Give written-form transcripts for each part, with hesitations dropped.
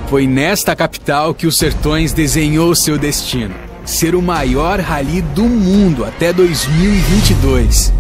Foi nesta capital que o Sertões desenhou seu destino: ser o maior rally do mundo até 2022.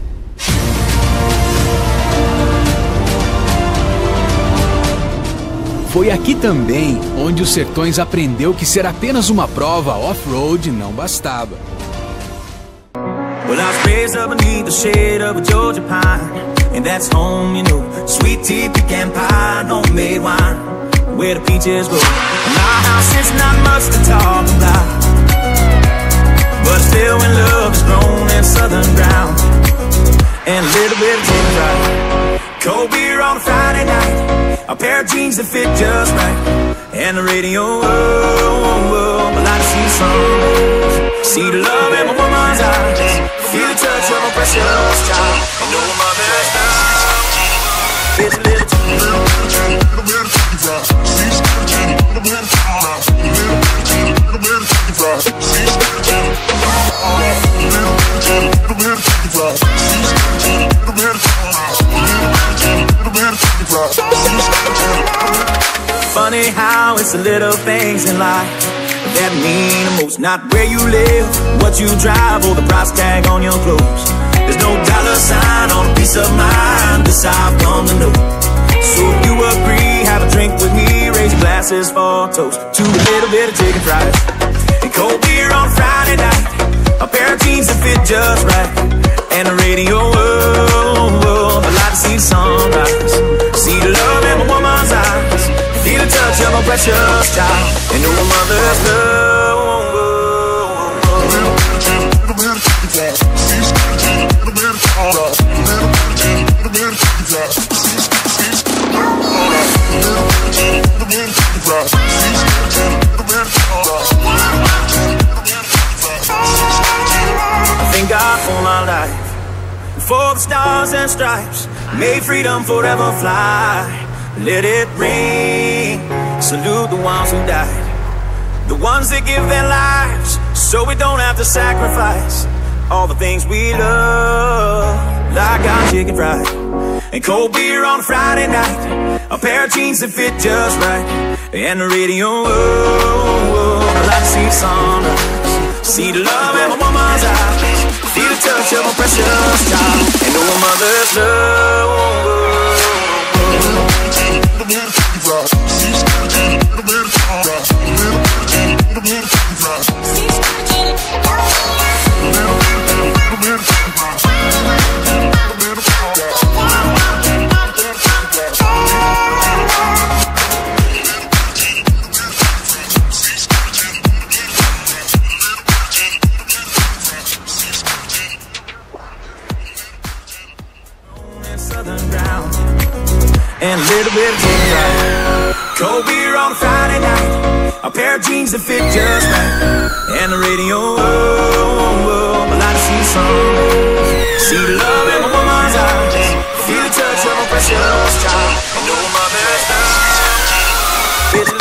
Foi aqui também onde o Sertões aprendeu que ser apenas uma prova off-road não bastava. Well, I was raised up beneath the shade of a Georgia pine, and that's home, you know. Sweet tea, pecan pie, homemade wine, where the peaches grow. And our house is not much to talk about, but still when love is grown in southern ground, and a little bit of gin dry. Cold beer on a Friday night, a pair of jeans that fit just right, and the radio, I like to see the sun, see the love in my woman's eyes, feel the touch of my precious child, and know my mother's love. It's a little bit of chicken fry, see some Jenny, little bit of fry, little bit of chicken fry, see some Jenny, little bit of chicken fry, see some Jenny, little bit of fry. Funny how it's the little things in life that mean the most. Not where you live, what you drive, or the price tag on your clothes. There's no dollar sign on a piece of mind, this I've come to know. So if you agree, have a drink with me, raise your glasses for a toast to a little bit of chicken fries and cold beer on Friday night, a pair of jeans that fit just right, and the radio. I like to see the sunrise, see the love in my woman's eyes, feel the touch of my precious child, and know my mother's love. Little bit of chicken fry, see some Jenny, little bit of fry, little bit of chicken fry, see some little bit of chicken fry, see some Jenny, little bit of fry. I thank God for my life, for the stars and stripes, may freedom forever fly. Let it ring, salute the ones who died, the ones that give their lives so we don't have to sacrifice all the things we love, like our chicken fried and cold beer on a Friday night, a pair of jeans that fit just right, and the radio. I like to see the sunrise, see the love in my woman's eyes, feel the touch of my precious child, and know my mother's love. Little bit of chicken fry, see some Jenny, little bit of fry, little bit of chicken fry, see some Jenny, little bit of chicken fry, little bit of fry. And a little bit of chicken fry, cold beer on a Friday night, a pair of jeans that fit just right, and the radio. I like to see the sun, see the love in my woman's eyes, feel the touch of my precious child, and know my mother's love.